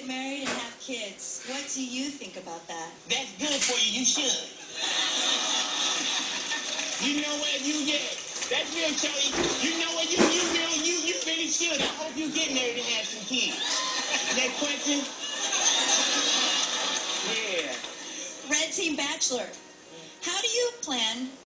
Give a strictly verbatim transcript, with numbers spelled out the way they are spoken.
get married and have kids. What do you think about that? That's good for you. You should. You know what? You get. That's real, Charlie. You know what? You you real. You you really should. I hope you get married and have some kids. Next question. Yeah. Red Team Bachelor. How do you plan